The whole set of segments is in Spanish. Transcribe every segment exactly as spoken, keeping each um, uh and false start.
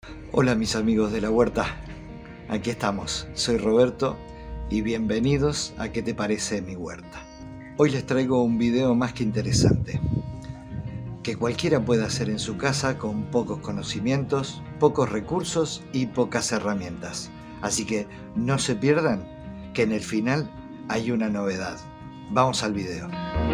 Hola mis amigos de la huerta, aquí estamos, soy Roberto y bienvenidos a ¿Qué te parece mi huerta? Hoy les traigo un video más que interesante, que cualquiera puede hacer en su casa con pocos conocimientos, pocos recursos y pocas herramientas. Así que no se pierdan, que en el final hay una novedad. Vamos al video.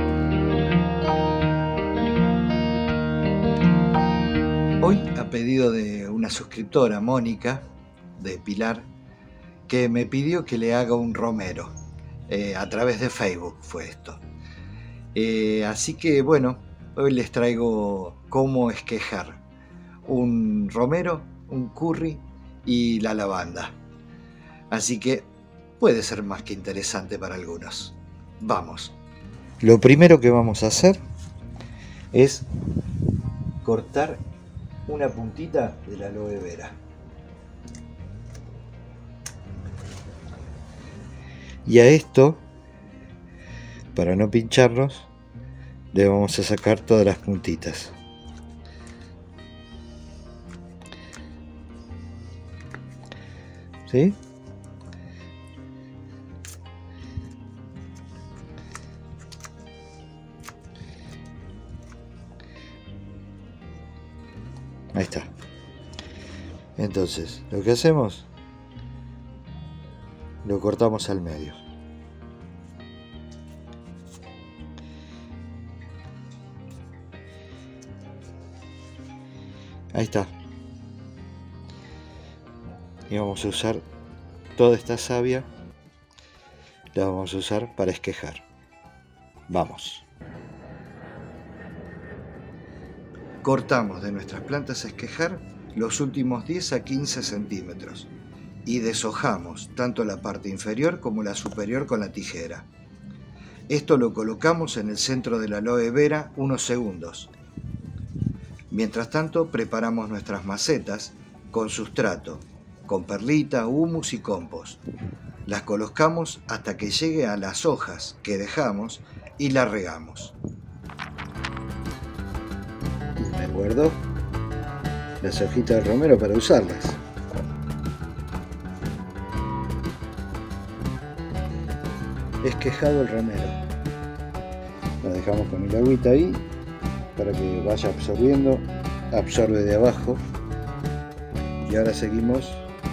Hoy, a pedido de una suscriptora, Mónica, de Pilar, que me pidió que le haga un romero. Eh, a través de Facebook fue esto. Eh, así que bueno, hoy les traigo cómo esquejar un romero, un curry y la lavanda. Así que puede ser más que interesante para algunos. Vamos. Lo primero que vamos a hacer es cortar una puntita de la aloe vera. Y a esto, para no pincharnos, le vamos a sacar todas las puntitas. ¿Sí? Ahí está. Entonces, lo que hacemos, lo cortamos al medio. Ahí está. Y vamos a usar toda esta savia, la vamos a usar para esquejar. Vamos. Cortamos de nuestras plantas a esquejar los últimos diez a quince centímetros y deshojamos tanto la parte inferior como la superior con la tijera. Esto lo colocamos en el centro de la aloe vera unos segundos. Mientras tanto, preparamos nuestras macetas con sustrato, con perlita, humus y compost. Las colocamos hasta que llegue a las hojas que dejamos y las regamos. Me guardo las hojitas de romero para usarlas. Esquejado el romero. Lo dejamos con el agüita ahí para que vaya absorbiendo. Absorbe de abajo. Y ahora seguimos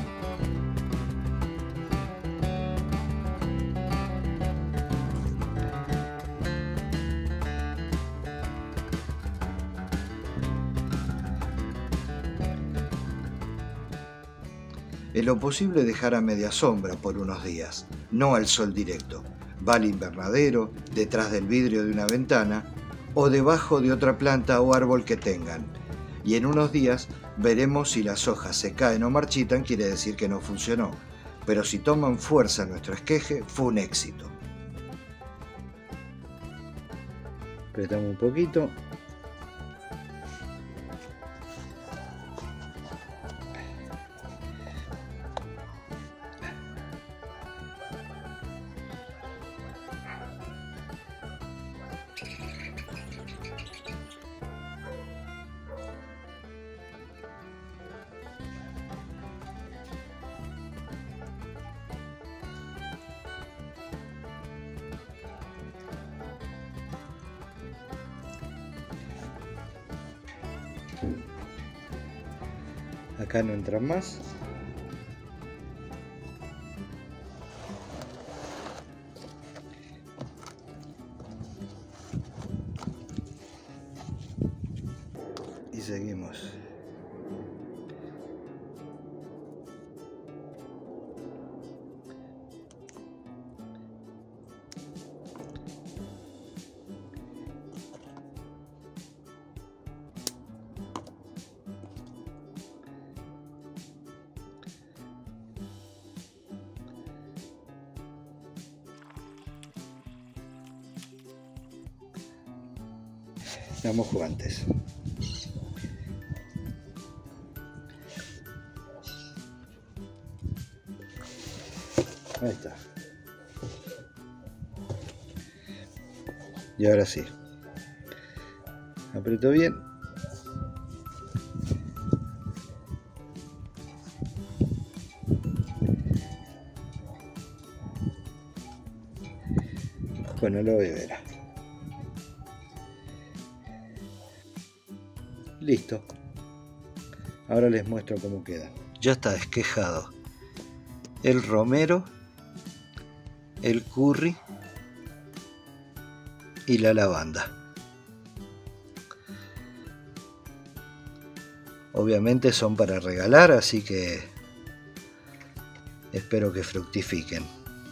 en lo posible dejar a media sombra por unos días, no al sol directo. Va al invernadero, detrás del vidrio de una ventana o debajo de otra planta o árbol que tengan. Y en unos días veremos si las hojas se caen o marchitan, quiere decir que no funcionó. Pero si toman fuerza nuestro esqueje, fue un éxito. Apretamos un poquito. Acá no entran más. Y seguimos. Damos guantes. Ahí está. Y ahora sí. Aprieto bien. con aloe vera. Listo. Ahora les muestro cómo queda. Ya está esquejado el romero, el curry y la lavanda. Obviamente son para regalar, así que espero que fructifiquen.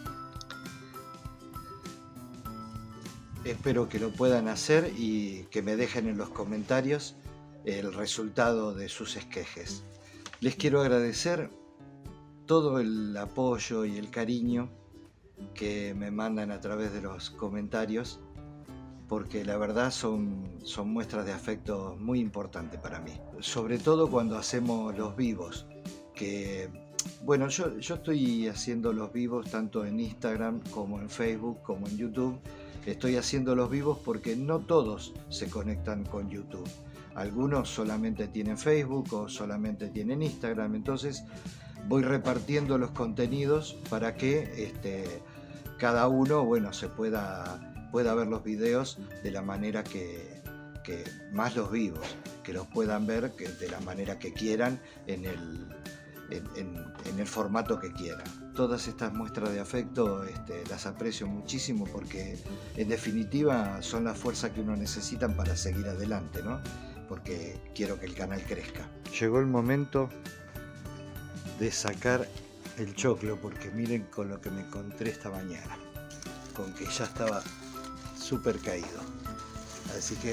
Espero que lo puedan hacer y que me dejen en los comentarios el resultado de sus esquejes. Les quiero agradecer todo el apoyo y el cariño que me mandan a través de los comentarios, porque la verdad son, son muestras de afecto muy importantes para mí. Sobre todo cuando hacemos los vivos, que bueno, yo, yo estoy haciendo los vivos tanto en Instagram como en Facebook como en YouTube. Estoy haciendo los vivos porque no todos se conectan con YouTube. Algunos solamente tienen Facebook o solamente tienen Instagram, entonces voy repartiendo los contenidos para que este, cada uno, bueno, se pueda, pueda ver los videos de la manera que, que más los vivos, que los puedan ver que de la manera que quieran, en el, en, en, en el formato que quieran. Todas estas muestras de afecto este, las aprecio muchísimo porque en definitiva son la fuerza que uno necesita para seguir adelante, ¿no? Porque quiero que el canal crezca. Llegó el momento de sacar el choclo, porque miren con lo que me encontré esta mañana, con que ya estaba súper caído. Así que,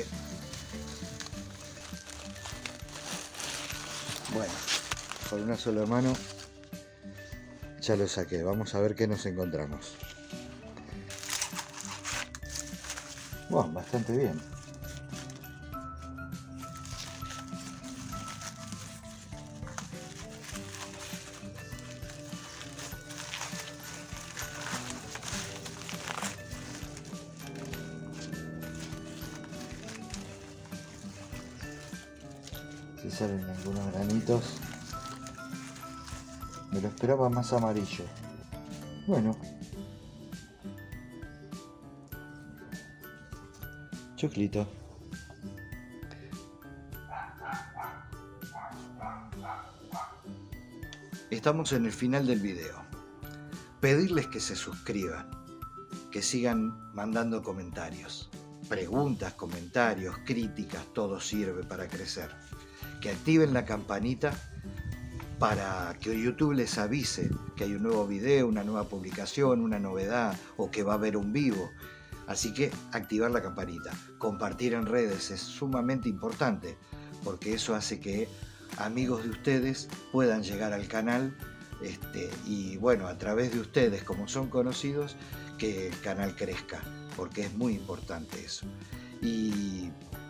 bueno, con una sola mano ya lo saqué. Vamos a ver qué nos encontramos. Bueno, bastante bien. Si salen algunos granitos, me lo esperaba más amarillo. Bueno, choclito. Estamos en el final del video. Pedirles que se suscriban, que sigan mandando comentarios, preguntas, comentarios, críticas, todo sirve para crecer. Que activen la campanita para que YouTube les avise que hay un nuevo video, una nueva publicación, una novedad o que va a haber un vivo. Así que activar la campanita, compartir en redes es sumamente importante porque eso hace que amigos de ustedes puedan llegar al canal este, y bueno, a través de ustedes, como son conocidos, que el canal crezca, porque es muy importante eso. Y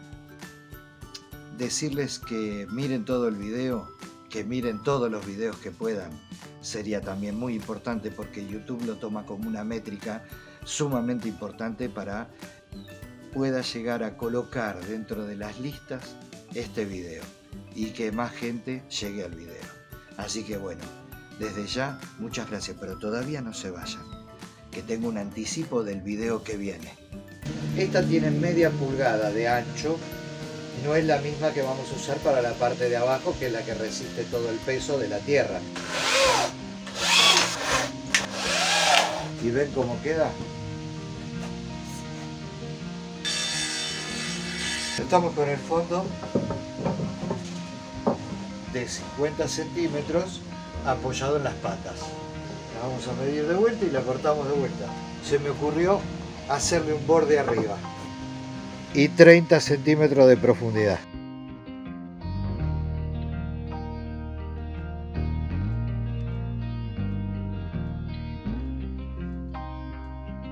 decirles que miren todo el video, que miren todos los videos que puedan, sería también muy importante porque YouTube lo toma como una métrica sumamente importante para pueda llegar a colocar dentro de las listas este video y que más gente llegue al video. Así que bueno, desde ya muchas gracias, pero todavía no se vayan, que tengo un anticipo del video que viene. Esta tiene media pulgada de ancho. No es la misma que vamos a usar para la parte de abajo, que es la que resiste todo el peso de la tierra. ¿Y ven cómo queda? Estamos con el fondo de cincuenta centímetros apoyado en las patas. La vamos a medir de vuelta y la cortamos de vuelta. Se me ocurrió hacerle un borde arriba y treinta centímetros de profundidad.